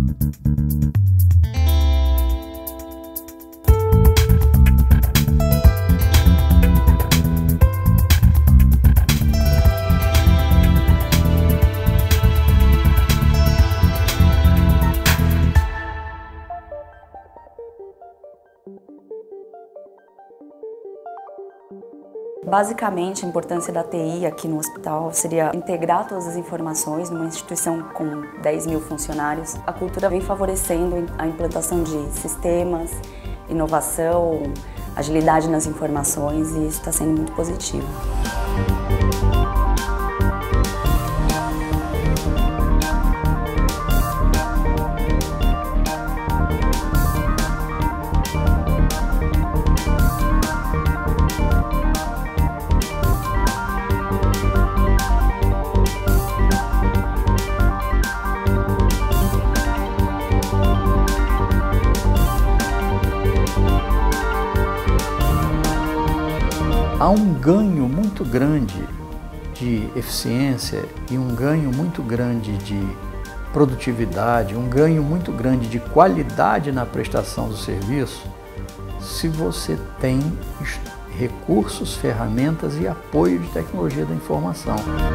Basicamente, a importância da TI aqui no hospital seria integrar todas as informações numa instituição com 10 mil funcionários. A cultura vem favorecendo a implantação de sistemas, inovação, agilidade nas informações e isso está sendo muito positivo. Há um ganho muito grande de eficiência e um ganho muito grande de produtividade, um ganho muito grande de qualidade na prestação do serviço, se você tem recursos, ferramentas e apoio de tecnologia da informação.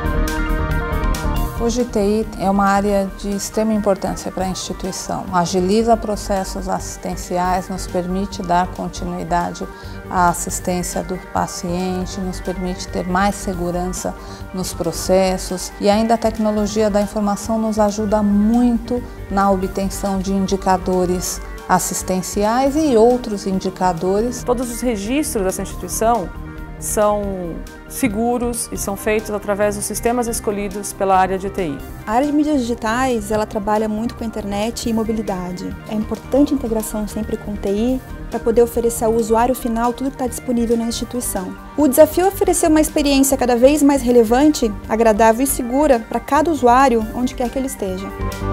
Hoje, TI é uma área de extrema importância para a instituição. Agiliza processos assistenciais, nos permite dar continuidade à assistência do paciente, nos permite ter mais segurança nos processos e ainda a tecnologia da informação nos ajuda muito na obtenção de indicadores assistenciais e outros indicadores. Todos os registros dessa instituição são seguros e são feitos através dos sistemas escolhidos pela área de TI. A área de mídias digitais, ela trabalha muito com a internet e mobilidade. É importante a integração sempre com TI para poder oferecer ao usuário final tudo que está disponível na instituição. O desafio é oferecer uma experiência cada vez mais relevante, agradável e segura para cada usuário, onde quer que ele esteja.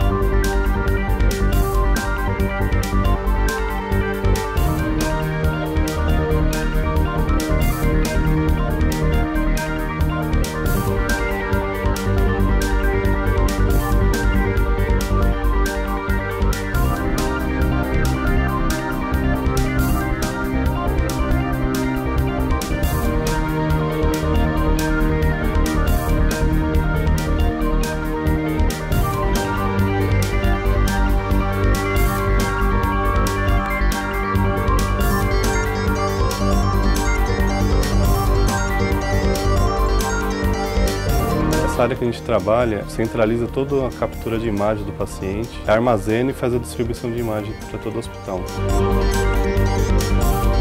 Essa área que a gente trabalha centraliza toda a captura de imagem do paciente, armazena e faz a distribuição de imagem para todo o hospital.